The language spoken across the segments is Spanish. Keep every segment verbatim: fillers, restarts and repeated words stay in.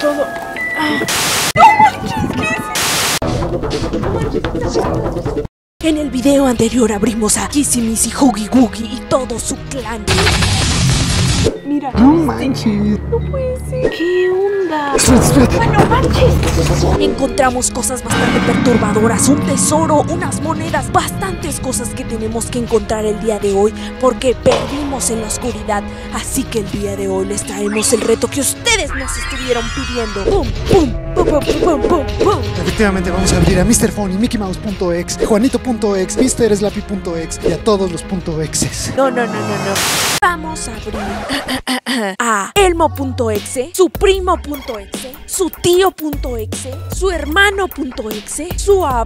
todo. En el video anterior abrimos a Kissy, Huggy Wuggy y todo su clan. Mira. No manches. No puede ser. ¿Qué onda? Espera, espera. Bueno, manches. Encontramos cosas bastante perturbadoras, un tesoro, unas monedas, bastantes cosas que tenemos que encontrar el día de hoy porque perdimos en la oscuridad. Así que el día de hoy les traemos el reto que ustedes nos estuvieron pidiendo. ¡Pum, pum! ¡Pum, pum, pum, pum, pum! Efectivamente vamos a abrir a mister Phony, Mickey Mouse punto ex, Juanito punto ex, mister Slappy punto ex y a todos los punto exes. No, no, no, no, no. Vamos a abrir a Elmo punto exe, su primo punto exe, su tío punto exe, su hermano punto exe, su abuelo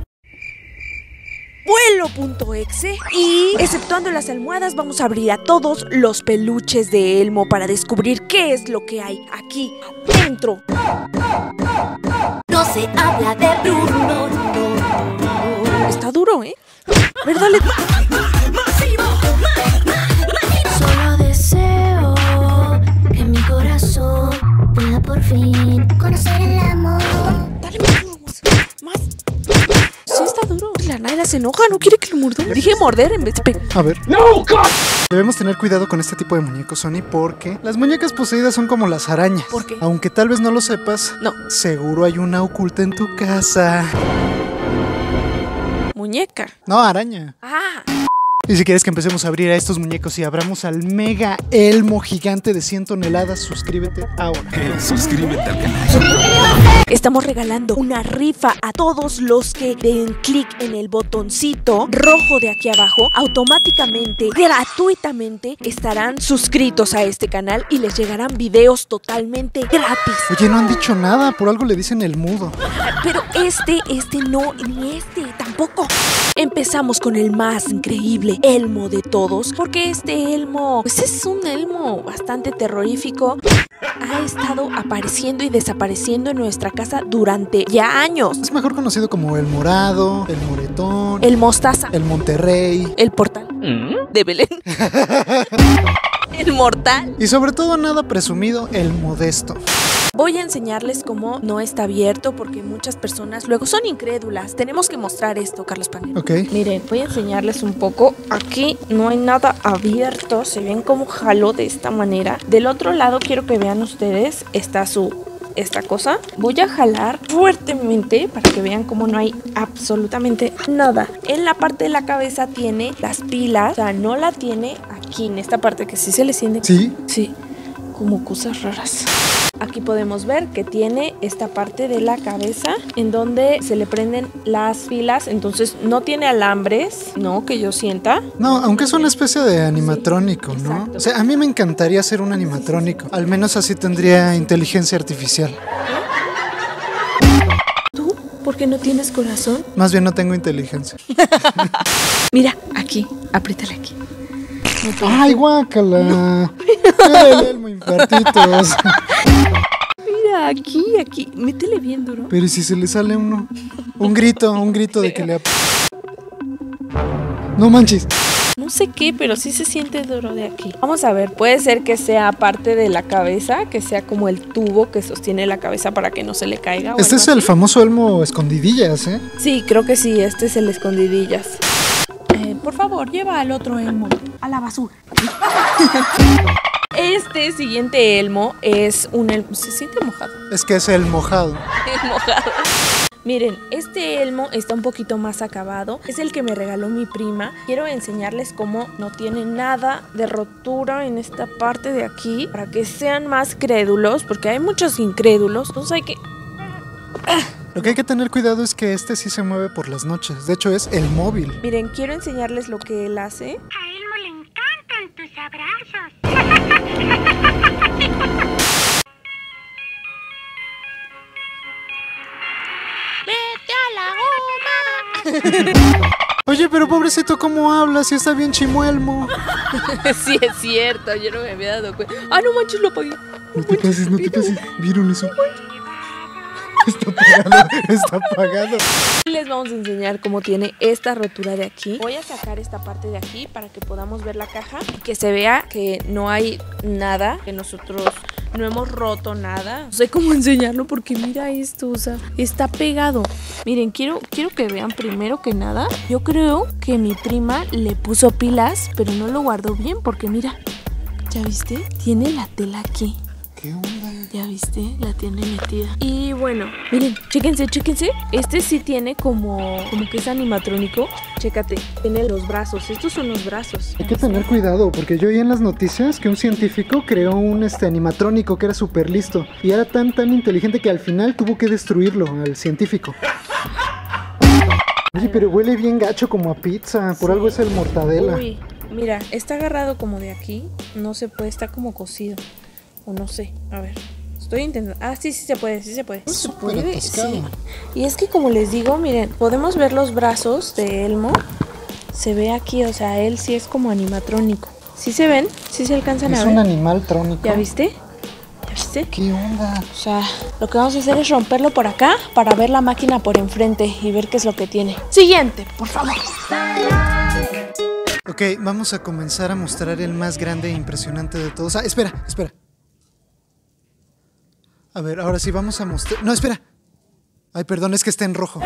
punto exe y, exceptuando las almohadas, vamos a abrir a todos los peluches de Elmo para descubrir qué es lo que hay aquí dentro. No se habla de Bruno. Está duro, ¿eh? ¿Verdad, Leti? Solo deseo que mi corazón pueda por fin conocer el amor. Dale, vamos. Más. Sí, está duro. La Naila se enoja, no quiere que lo mordamos. Dije morder en vez de pegar. A ver. ¡No, God! Debemos tener cuidado con este tipo de muñecos, Sony, porque las muñecas poseídas son como las arañas. ¿Por qué? Aunque tal vez no lo sepas, No. seguro hay una oculta en tu casa. Muñeca. No, araña. Ah. Y si quieres que empecemos a abrir a estos muñecos y abramos al mega Elmo gigante de cien toneladas, suscríbete ahora. Suscríbete al canal. Estamos regalando una rifa a todos los que den clic en el botoncito rojo de aquí abajo. Automáticamente, gratuitamente, estarán suscritos a este canal y les llegarán videos totalmente gratis. Oye, no han dicho nada, por algo le dicen el mudo. Pero este, este no, ni este tampoco. Empezamos con el más increíble Elmo de todos, porque este Elmo, pues es un Elmo bastante terrorífico. Ha estado apareciendo y desapareciendo en nuestra casa durante ya años. Es mejor conocido como el morado, el moretón, El mostaza, el Monterrey. el portal de Belén, el mortal. Y sobre todo nada presumido, el modesto. Voy a enseñarles cómo no está abierto porque muchas personas luego son incrédulas. Tenemos que mostrar esto, Carlos Panero. Ok. Miren, voy a enseñarles un poco. Aquí no hay nada abierto. Se ven cómo jaló de esta manera. Del otro lado quiero que vean ustedes. Está su... esta cosa. Voy a jalar fuertemente para que vean cómo no hay absolutamente nada. En la parte de la cabeza tiene las pilas. O sea, no la tiene aquí en esta parte que sí se le siente. ¿Sí? Sí, como cosas raras. Aquí podemos ver que tiene esta parte de la cabeza en donde se le prenden las pilas. Entonces no tiene alambres, no que yo sienta. No, aunque es una especie de animatrónico, Sí, ¿no? exacto. O sea, a mí me encantaría ser un animatrónico. Al menos así tendría inteligencia artificial. ¿Tú? ¿Por qué no tienes corazón? Más bien no tengo inteligencia. Mira, aquí, apriétale aquí. No puedo. ¡Ay, guácala! Era el Elmo infartitos. Mira, aquí, aquí. Métele bien duro. Pero ¿y si se le sale uno? Un grito, un grito de que le... ap- No manches. No sé qué, pero sí se siente duro de aquí. Vamos a ver, puede ser que sea parte de la cabeza, que sea como el tubo que sostiene la cabeza para que no se le caiga. o Este algo es el así. famoso Elmo escondidillas, ¿eh? Sí, creo que sí, este es el escondidillas. Eh, por favor, lleva al otro Elmo a la basura. Este siguiente Elmo es un Elmo. Se siente mojado. Es que es el mojado. Es mojado. Miren, este Elmo está un poquito más acabado. Es el que me regaló mi prima. Quiero enseñarles cómo no tiene nada de rotura en esta parte de aquí, para que sean más crédulos, porque hay muchos incrédulos. Entonces hay que... Lo que hay que tener cuidado es que este sí se mueve por las noches. De hecho, es el móvil. Miren, quiero enseñarles lo que él hace. A Elmo le encantan tus abrazos. ¡Vete a la goma! Oye, pero pobrecito, ¿cómo habla? Si está bien chimuelmo. Sí, es cierto, yo no me había dado cuenta. Ah, no manches, lo apagué. No te pases, no te pases. ¿Vieron eso? Está apagado, está apagado. Les vamos a enseñar cómo tiene esta rotura de aquí. Voy a sacar esta parte de aquí para que podamos ver la caja y que se vea que no hay nada, que nosotros no hemos roto nada. No sé cómo enseñarlo porque mira esto, o sea, está pegado. Miren, quiero, quiero que vean primero que nada. Yo creo que mi prima le puso pilas, pero no lo guardó bien porque mira, ¿ya viste? Tiene la tela aquí. ¿Qué onda? Ya viste, la tiene metida. Y bueno, miren, chéquense, chéquense. Este sí tiene como, como que es animatrónico. Chécate, tiene los brazos. Estos son los brazos. Hay que tener cuidado porque yo oí en las noticias que un científico creó un este, animatrónico que era súper listo y era tan tan inteligente que al final tuvo que destruirlo al científico. Oye, pero huele bien gacho como a pizza. Por Sí. algo es el mortadela. Uy, mira, está agarrado como de aquí. No se puede, está como cosido. O no sé, a ver. Estoy intentando. Ah, sí, sí se puede, sí se puede. Es ¿Se súper puede? atascado. Sí. Y es que como les digo, miren, podemos ver los brazos de Elmo. Se ve aquí, o sea, él sí es como animatrónico. ¿Sí se ven? ¿Sí se alcanzan Es a ver? un animal trónico. ¿Ya viste? ¿Ya viste? ¿Qué onda? O sea, lo que vamos a hacer es romperlo por acá para ver la máquina por enfrente y ver qué es lo que tiene. Siguiente, por favor. Ok, vamos a comenzar a mostrar el más grande e impresionante de todos. Ah, espera, espera. A ver, ahora sí vamos a mostrar... No, espera. Ay, perdón, es que está en rojo.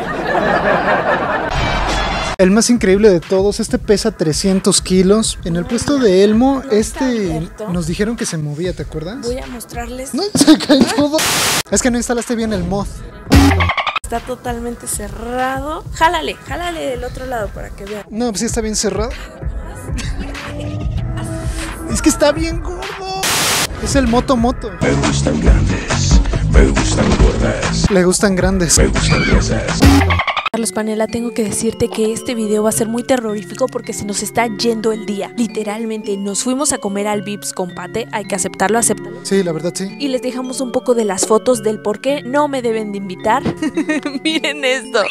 El más increíble de todos, este pesa trescientos kilos. En el puesto de Elmo, No está este abierto. nos dijeron que se movía, ¿te acuerdas? Voy a mostrarles. No, se cae todo. Es que no instalaste bien el mod. Está totalmente cerrado. Jálale, jálale del otro lado para que vean. No, pues sí está bien cerrado. Es que está bien gordo. Es el Moto Moto. Me gustan grandes, me gustan gordas, Le gustan grandes. me gustan gruesas. Carlos Panela, tengo que decirte que este video va a ser muy terrorífico porque se nos está yendo el día. Literalmente, nos fuimos a comer al Vips con Pate, hay que aceptarlo, aceptarlo. Sí, la verdad sí. Y les dejamos un poco de las fotos del por qué no me deben de invitar. Miren esto.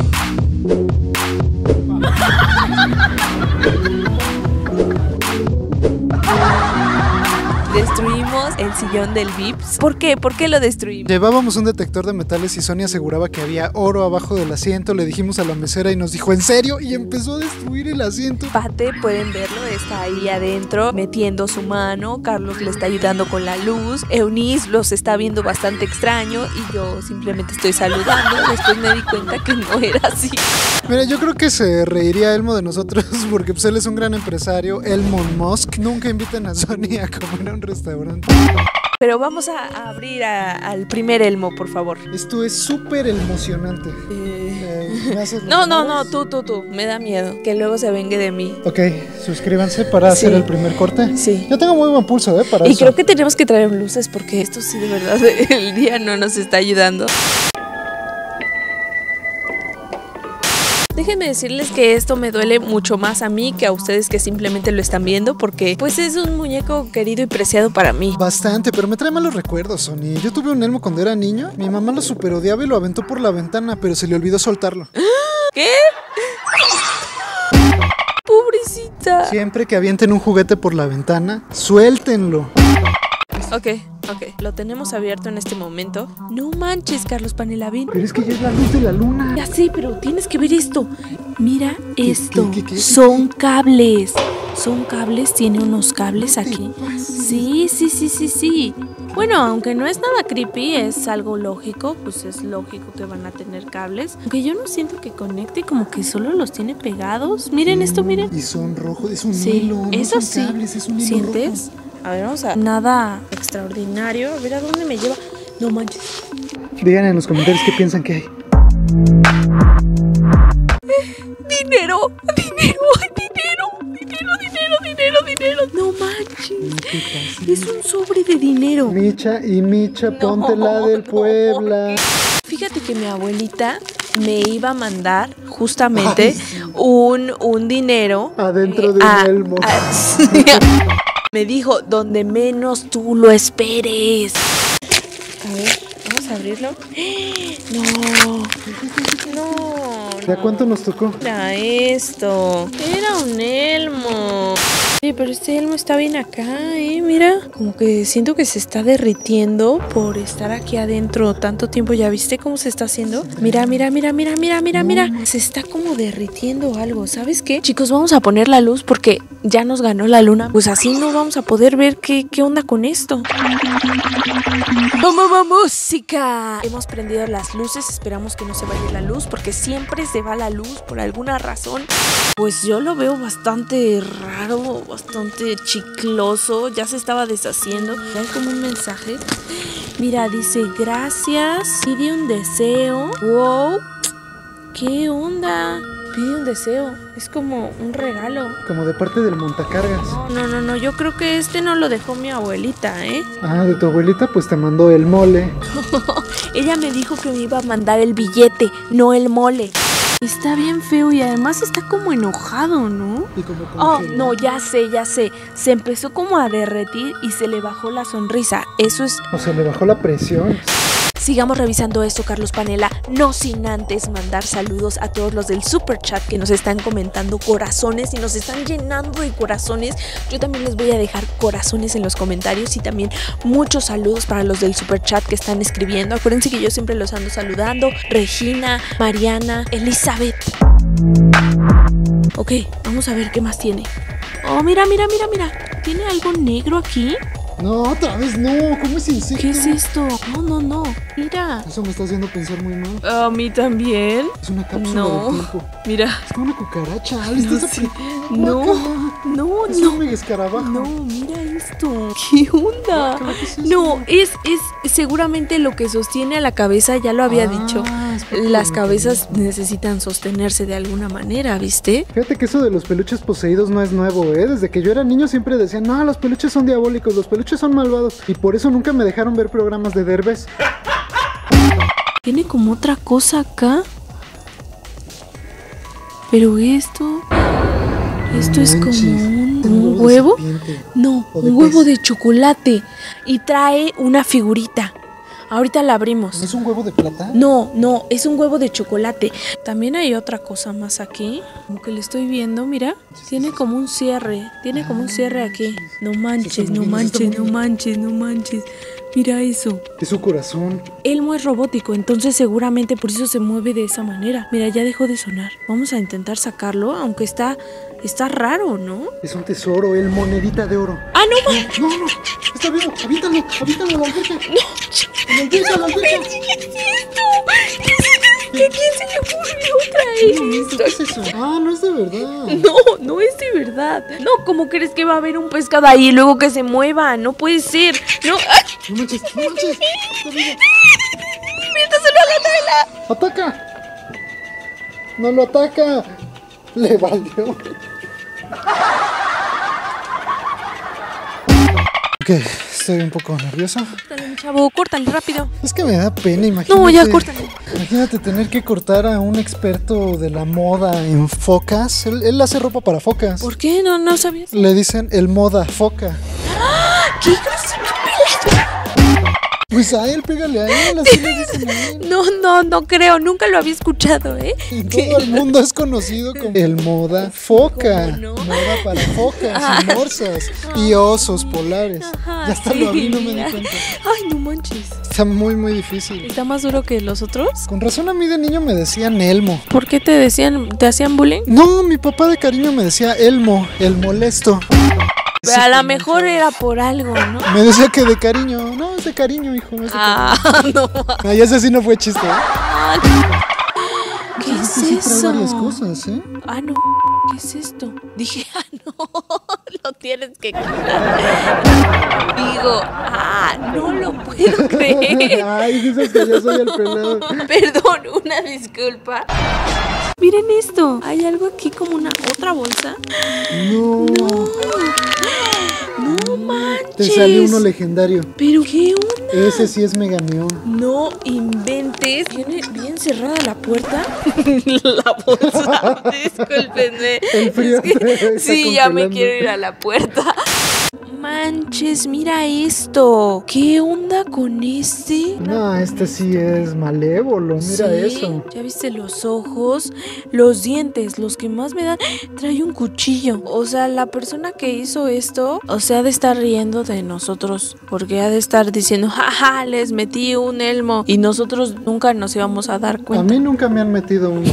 Destruimos el sillón del Vips. ¿Por qué? ¿Por qué lo destruimos? Llevábamos un detector de metales y Sony aseguraba que había oro abajo del asiento. Le dijimos a la mesera y nos dijo, ¿en serio? Y empezó a destruir el asiento. Pate, pueden verlo, está ahí adentro metiendo su mano. Carlos le está ayudando con la luz. Eunice los está viendo bastante extraño y yo simplemente estoy saludando. Después me di cuenta que no era así. Mira, yo creo que se reiría Elmo de nosotros porque pues, él es un gran empresario. Elmon Musk. Nunca invitan a Sony a comer a un restaurante. Pero vamos a, a abrir a- al primer Elmo, por favor. Esto es súper emocionante. Eh, ¿me haces los No, no, no, honores? tú, tú, tú. Me da miedo que luego se vengue de mí. Ok, suscríbanse para Sí. hacer el primer corte. Sí. Yo tengo muy buen pulso, ¿eh? Para Y eso. creo que tenemos que traer luces porque esto sí de verdad el día no nos está ayudando. Déjenme decirles que esto me duele mucho más a mí que a ustedes que simplemente lo están viendo porque pues es un muñeco querido y preciado para mí. Bastante, pero me trae malos recuerdos, Sony. Yo tuve un Elmo cuando era niño. Mi mamá lo super odiaba y lo aventó por la ventana, pero se le olvidó soltarlo. ¿Qué? Pobrecita. Siempre que avienten un juguete por la ventana, suéltenlo. Ok, ok. Lo tenemos abierto en este momento. No manches, Carlos Panelavín. Pero es que ya es la luz de la luna. Ya sé, pero tienes que ver esto. Mira esto. qué, qué, qué? Son cables. Son cables, tiene unos cables aquí. Sí, sí, sí, sí, sí. Bueno, aunque no es nada creepy, es algo lógico, pues es lógico que van a tener cables. Aunque yo no siento que conecte, como que solo los tiene pegados. Miren esto, miren. Y son rojos, es un Sí, hilo. No eso son sí. cables, es un hilo ¿Sientes? rojo. A ver, vamos a... Nada extraordinario. A ver a dónde me lleva. No manches. Digan en los comentarios qué piensan que hay. ¡Dinero! ¡Dinero! ¡Ay, dinero! ¡Dinero, dinero, dinero, dinero! ¡No manches! ¿Qué pasa? Es un sobre de dinero. Micha y Micha, No, ponte la del no, Puebla. Fíjate que mi abuelita me iba a mandar justamente Ay, sí. un, un dinero. Adentro de a- un elmo. a- sí. Me dijo, donde menos tú lo esperes. A ver, vamos a abrirlo. No, no. ¿De a cuánto nos tocó? Era esto. Era un elmo. Oye, pero este Elmo está bien acá, ¿eh? Mira, como que siento que se está derritiendo por estar aquí adentro tanto tiempo. ¿Ya viste cómo se está haciendo? Mira, mira, mira, mira, mira, mira, mira. Se está como derritiendo algo, ¿sabes qué? Chicos, vamos a poner la luz porque ya nos ganó la luna. Pues así no vamos a poder ver qué, qué onda con esto. ¡Vamos, música! Hemos prendido las luces, esperamos que no se vaya la luz porque siempre se va la luz por alguna razón. Pues yo lo veo bastante raro, bastante chicloso. Ya se estaba deshaciendo. Hay como un mensaje. Mira, dice gracias, pide un deseo. Wow, ¿qué onda? Pide un deseo, es como un regalo. Como de parte del montacargas. No, no, no, no, yo creo que este no lo dejó mi abuelita, ¿eh? Ah, de tu abuelita pues te mandó el mole. Ella me dijo que me iba a mandar el billete, no el mole. Está bien feo y además está como enojado, ¿no? Y como Oh, congelado. no, ya sé, ya sé. Se empezó como a derretir y se le bajó la sonrisa. Eso es... O sea, le bajó la presión. Sigamos revisando esto, Carlos Panela, no sin antes mandar saludos a todos los del super chat que nos están comentando corazones y nos están llenando de corazones. Yo también les voy a dejar corazones en los comentarios y también muchos saludos para los del super chat que están escribiendo. Acuérdense que yo siempre los ando saludando. Regina, Mariana, Elizabeth. Ok, vamos a ver qué más tiene. Oh, mira, mira, mira, mira. ¿Tiene algo negro aquí? No, otra vez no. ¿Cómo es insecto? ¿Qué es esto? No, no, no. Mira. Eso me está haciendo pensar muy mal. A mí también. Es una cápsula No. del tiempo. Mira. Es como una cucaracha. ¿Le estás Sí. apretando? No, Guácala. no, Es no. un mega escarabajo. No, mira esto. ¿Qué onda? Guácala, ¿qué es eso? No, es, es seguramente lo que sostiene a la cabeza, ya lo había Ah, dicho. es parte Las de- cabezas necesitan sostenerse de alguna manera, ¿viste? Fíjate que eso de los peluches poseídos no es nuevo, ¿eh? Desde que yo era niño siempre decían, no, los peluches son diabólicos, los peluches son malvados. Y por eso nunca me dejaron ver programas de Derbez. Tiene como otra cosa acá. Pero esto... Esto es como Manches, un, es un de huevo. serpiente. No, O de un huevo pez. de chocolate. Y trae una figurita. Ahorita la abrimos. ¿No es un huevo de plata? No, no, es un huevo de chocolate. También hay otra cosa más aquí. Como que le estoy viendo, mira. Tiene como un cierre. Tiene como un cierre aquí. No manches, no manches, no manches, no manches. Mira eso. Es su corazón. Elmo es robótico, entonces seguramente por eso se mueve de esa manera. Mira, ya dejó de sonar. Vamos a intentar sacarlo, aunque está, está raro, ¿no? Es un tesoro, el monedita de oro. ¡Ah, no! ma- No, no, está vivo, avíntalo, avíntalo a la alberca. No, a la alberca, a la alberca. ¿Qué es esto? ¿Qué es esto? ¿Qué, quién se le ocurrió traer esto? ¿Qué es eso? Ah, no es de verdad. No, no es de verdad. No, ¿cómo crees que va a haber un pescado ahí y luego que se mueva? No puede ser. No. ¡Ay! No manches, no manches. Está vivo. ¡Métaselo a la tela! ¡Ataca! ¡No lo ataca! Le valió. Ok, estoy un poco nervioso. Córtale, mi chavo, córtale rápido. Es que me da pena, imagínate. No, ya córtale. Imagínate tener que cortar a un experto de la moda en focas. Él, él hace ropa para focas. ¿Por qué? No, no sabías. Le dicen el moda foca. ¿Qué grosero! Pues a él, pégale a él, así le dicen a él. No, no, no creo. Nunca lo había escuchado, ¿eh? En todo el mundo es conocido como el moda foca. ¿Cómo no? Moda para focas y morsas y osos polares. Ajá, Ya hasta sí, lo abrí, no me di mira. cuenta. Ay, no manches. Está muy, muy difícil. ¿Está más duro que los otros? Con razón a mí de niño me decían Elmo. ¿Por qué te decían, te hacían bullying? No, mi papá de cariño me decía Elmo, el molesto. Pero a lo mejor era por algo, ¿no? Me decía que de cariño. No, es de cariño, hijo. No es de Ah, no. cariño. Ay, ese sí no fue chiste. ¿eh? ¿Qué es Este sí trae eso? varias cosas, ¿eh? Ah, no. ¿Qué es esto? Dije, ah, no. Lo tienes que quitar. Digo, ah, no lo puedo creer. Ay, dices que yo soy el pelado. Perdón, una disculpa. Miren esto. Hay algo aquí como una otra bolsa. No. No manches. Te salió uno legendario. ¿Pero qué onda? Ese sí es Mega Neón. No inventes. ¿Tiene bien cerrada la puerta? La bolsa. Discúlpenme. El frío Es que- te está sí, ya me congelando. quiero ir a la puerta. Manches, mira esto. ¿Qué onda con este? No, este sí es malévolo, mira Sí, eso. ¿ya viste los ojos? Los dientes, los que más me dan. Trae un cuchillo. O sea, la persona que hizo esto, o sea, ha de estar riendo de nosotros. Porque ha de estar diciendo, jaja, les metí un elmo. Y nosotros nunca nos íbamos a dar A cuenta. mí nunca me han metido un...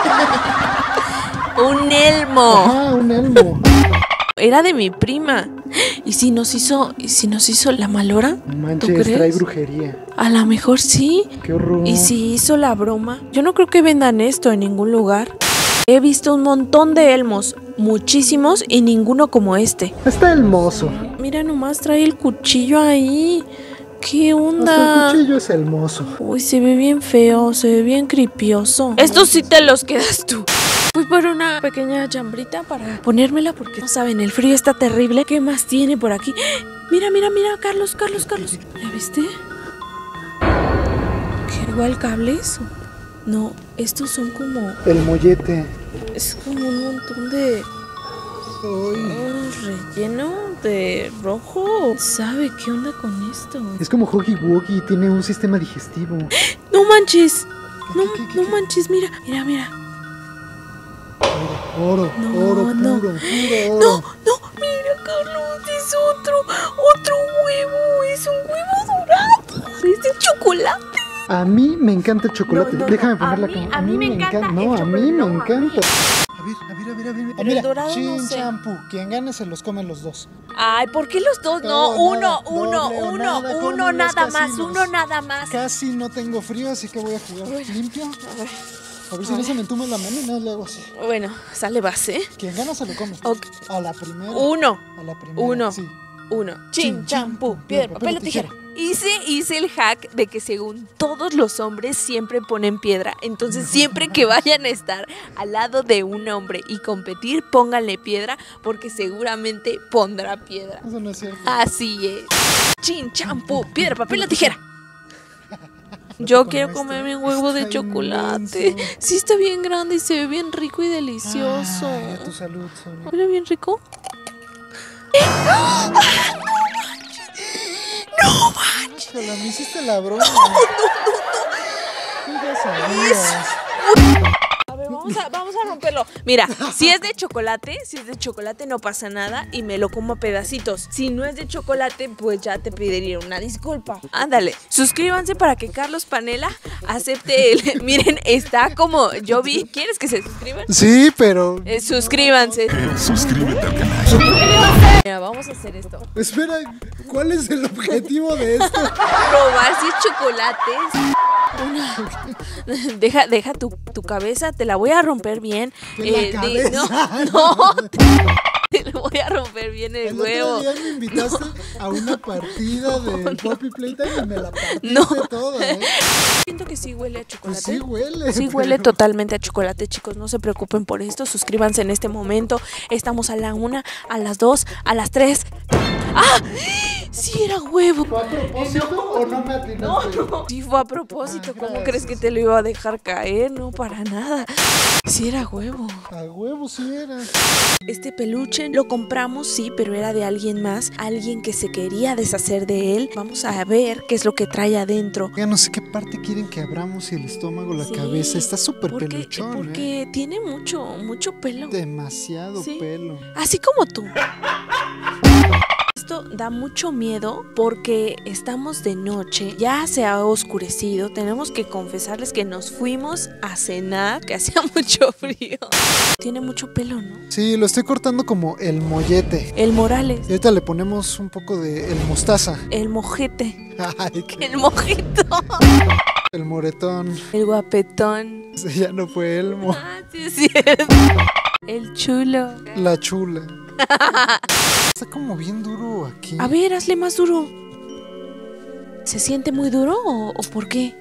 ¡Un elmo! Ajá, un elmo. Era de mi prima. ¿Y si nos hizo, y si nos hizo la malora? ¿Tú Manches, crees? trae brujería. A lo mejor sí. Qué horror. ¿Y si hizo la broma? Yo no creo que vendan esto en ningún lugar. He visto un montón de elmos, muchísimos y ninguno como este. Está hermoso. Mira nomás, trae el cuchillo ahí. ¿Qué Hasta onda? el cuchillo es hermoso. Uy, se ve bien feo, se ve bien cripioso. Estos sí te los quedas tú. Voy por una pequeña chambrita para ponérmela porque no saben, el frío está terrible. ¿Qué más tiene por aquí? Mira, mira, mira, Carlos, Carlos, Carlos. ¿Ya viste? ¿Qué igual cables? No, estos son como... El mollete. Es como un montón de... un relleno de rojo. ¿Sabe qué onda con esto? Es como Huggy Wuggy, tiene un sistema digestivo. ¡No manches! No, ¿Qué, qué, qué, no qué? manches, mira, mira, mira. Oro, No, oro, no. puro, puro oro. No, no, mira, Carlos, es otro, otro huevo, es un huevo dorado, es de chocolate. A mí me encanta el chocolate. No, no, Déjame no, poner a la mí- cámara. a mí me encanta el No, a mí chocolate, me no, a mí. encanta. A ver, a ver, a ver, a ver. Ah, Pero mira, el dorado chin no sé. champú. Quien gane se los comen los dos. Ay, ¿por qué los dos? No, Todo, uno, nada, uno, doble o uno, nada, como uno en los nada más, casinos. uno nada más. Casi no tengo frío, así que voy a jugar limpio. A ver, A ver si no se me entuma la mano y nada le hago así. bueno, sale base. Quien gana se lo come. Ok. A la primera. Uno, A la primera. uno. Sí. uno. Chin, Chin, champú, champú, piedra, piedra, papel o papel o tijera. tijera. Hice, hice el hack de que según todos los hombres siempre ponen piedra. Entonces siempre que vayan a estar al lado de un hombre y competir, pónganle piedra porque seguramente pondrá piedra. Eso no es cierto. Así es. Chin, champú, piedra, papel o tijera. Yo Como quiero este. comerme un huevo de Está chocolate. inmenso. Sí está bien grande y se ve bien rico y delicioso. Ay, a tu salud, Sonia. Mira bien rico. Híjole, me hiciste la broma. Tú ya sabías. A ver, vamos a, vamos a romperlo. Mira, si es de chocolate, si es de chocolate no pasa nada y me lo como a pedacitos. Si no es de chocolate, pues ya te pediría una disculpa. Ándale, suscríbanse para que Carlos Panela acepte el... Miren, está como yo vi. ¿Quieres que se suscriban? Sí, pero... Eh, suscríbanse. Suscríbete al canal. Mira, vamos a hacer esto. Espera, ¿cuál es el objetivo de esto? Probar si es chocolate. Una- Deja, deja tu, tu cabeza, te la voy a romper bien. ¿Qué, la di- cabeza? no, no, te, te lo voy a romper bien el, El huevo. otro día me invitaste a una partida de Poppy Playtime y me la partiste No. toda, ¿eh? Siento que sí huele a chocolate. Pues sí huele. Sí pero- huele totalmente a chocolate, chicos. No se preocupen por esto. Suscríbanse en este momento. Estamos a la una, a las dos, a las tres. ¡Ah! Sí era huevo. ¿Fue a propósito o no me atinaste? Sí fue a propósito. Ah, ¿Cómo gracias. crees que te lo iba a dejar caer? No, para nada. Sí era huevo. A huevo sí era. Este peluche lo compramos, sí, pero era de alguien más, alguien que se quería deshacer de él. Vamos a ver qué es lo que trae adentro. Ya no sé qué parte quieren que abramos, si el estómago, la Sí, cabeza. Está súper porque, peluchón, porque ¿eh? tiene mucho, mucho pelo. Demasiado Sí. pelo. Así como tú. Esto da mucho miedo porque estamos de noche, ya se ha oscurecido, tenemos que confesarles que nos fuimos a cenar, que hacía mucho frío. Tiene mucho pelo, ¿no? Sí, lo estoy cortando como el mollete. El Morales, Y ahorita le ponemos un poco de el mostaza. el mojete, Ay, qué- el mojito, el moretón. el guapetón. Ese ya no fue Elmo. Ah, sí es cierto. El chulo. La chula. Está como bien duro aquí. A ver, hazle más duro. ¿Se siente muy duro o, o por qué?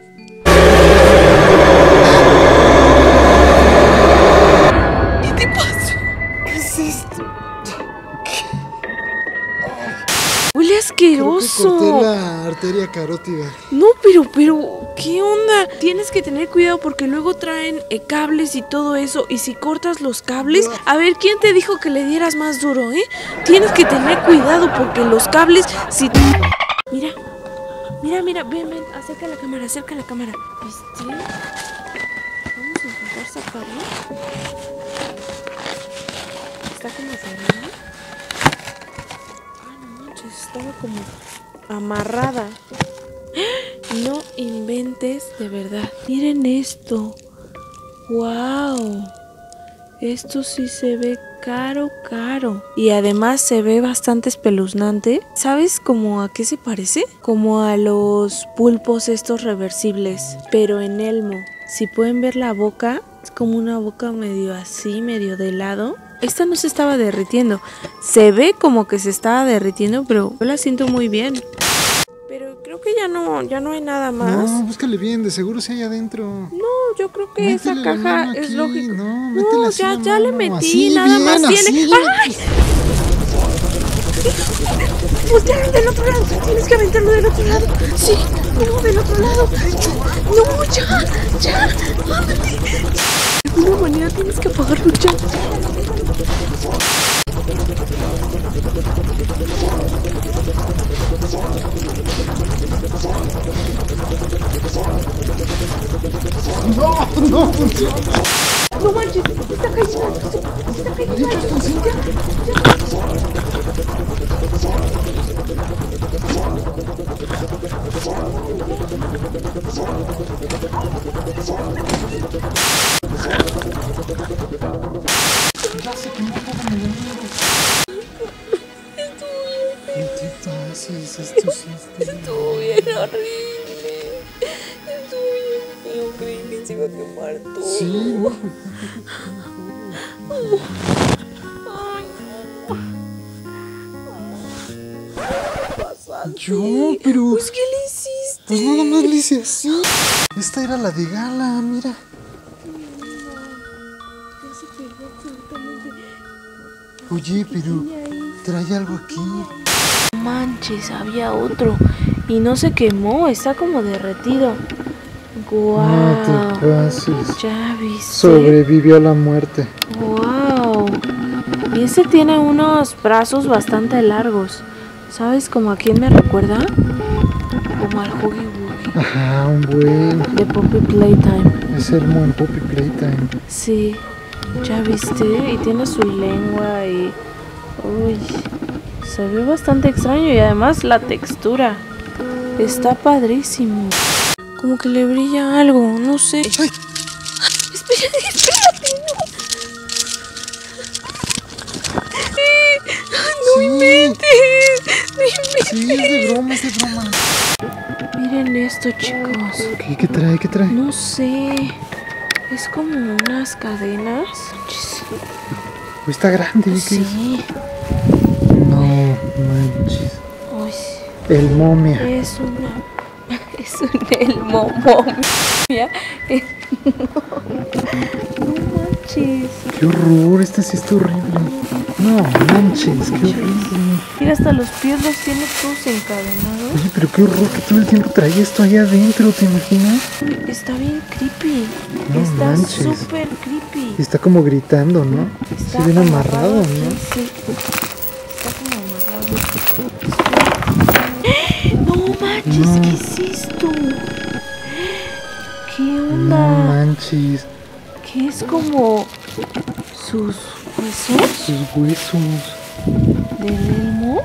¿Qué te pasó? ¿Qué es esto? Huele Creo asqueroso. Creo que corté la arteria carótida. No, pero, pero, ¿qué onda? Tienes que tener cuidado porque luego traen eh, cables y todo eso. Y si cortas los cables, a ver, ¿quién te dijo que le dieras más duro, eh? Tienes que tener cuidado porque los cables, si... Mira, mira, mira, ven, ven, acerca la cámara, acerca la cámara. ¿Viste? Vamos a intentar sacarlo. Está como cerrada. Ah, no manches, estaba como amarrada. No inventes, de verdad. Miren esto. ¡Wow! Esto sí se ve caro, caro. Y además se ve bastante espeluznante. ¿Sabes como a qué se parece? Como a los pulpos estos reversibles, pero en Elmo. Si pueden ver la boca, es como una boca medio así, medio de lado. Esta no se estaba derritiendo. Se ve como que se estaba derritiendo, pero yo la siento muy bien. Pero creo que ya no, ya no hay nada más. No, búscale bien, de seguro si hay adentro. No, yo creo que Métele esa la caja mano es aquí, lógico. No, métele así ya, la ya le mano, metí, así, nada bien, más así. tiene. ¡Ay! Pues ya, del otro lado, tienes que aventarlo del otro lado. Sí, no, del otro lado. No, ya, ya, ándale. De alguna manera tienes que apagarlo ya. No, no, No manches, está cayendo, está cayendo. ya sé que no puedo mirar. ¿Qué te haces? Esto sí está... Estuvo bien horrible. Estuvo bien feo, creí que se iba a quemar todo. Sí. Ay, no. Pasaste. Yo, pero... Pues, ¿qué le hiciste? Pues nada más le hice así. Esta era la de gala, mira. Ya se pegó absolutamente. Oye, pero trae algo aquí. No manches, había otro. Y no se quemó, está como derretido. Guau. No te pases. Ya viste. Sobrevivió a la muerte. Wow. Y ese tiene unos brazos bastante largos. ¿Sabes como a quién me recuerda? Como al Huggy Wuggy Ajá, un buen. de Poppy Playtime. Es Elmo en Poppy Playtime. Sí, ya viste. Y tiene su lengua y... Uy, se ve bastante extraño y además la textura. Está padrísimo. Como que le brilla algo, no sé. ¡Ay! Espérate, espérate, no. No Sí. inventes. No inventes. Sí, es de broma, es de broma. Miren esto, chicos. ¿Qué, qué trae? ¿Qué trae? No sé. Es como unas cadenas. Pues está grande, ¿qué Sí. es? No manches. Uy, El momia. es una... Es un elmo momia. No manches. Qué horror, este sí está horrible. No manches, qué horrible. Mira, hasta los pies los tiene todos encadenados. Oye, pero qué horror que todo el tiempo trae esto allá adentro, ¿te imaginas? Está bien creepy. No Está manches. súper creepy. Está como gritando, ¿no? Está Se viene amarrado, aquí, ¿no? sí. Está como amarrado. No manches, No. ¿qué es esto? ¿Qué No onda? manches, ¿Qué es como sus huesos sus huesos. del elmo?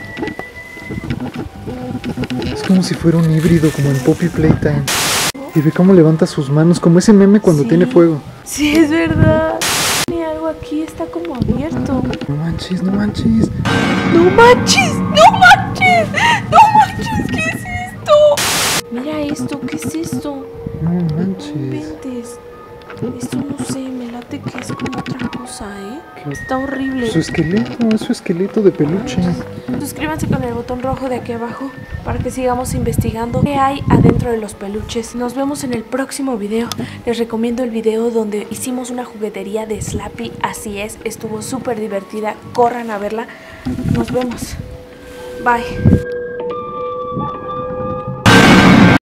Es como si fuera un híbrido, como en Poppy Playtime. Y ve cómo levanta sus manos, como ese meme cuando Sí. tiene fuego. Sí, es verdad. Tiene algo aquí, está como abierto. No manches, no manches. ¡No manches! ¡No manches! ¡No manches! ¿Qué es esto? Mira esto, ¿qué es esto? No No manches. inventes. Esto no sé, me late que es como otra cosa, ¿eh? ¿Qué? Está horrible. Su esqueleto, es su esqueleto de peluche. Suscríbanse con el botón rojo de aquí abajo para que sigamos investigando qué hay adentro de los peluches. Nos vemos en el próximo video. Les recomiendo el video donde hicimos una juguetería de Slappy. Así es, estuvo súper divertida. Corran a verla. Nos vemos. Bye.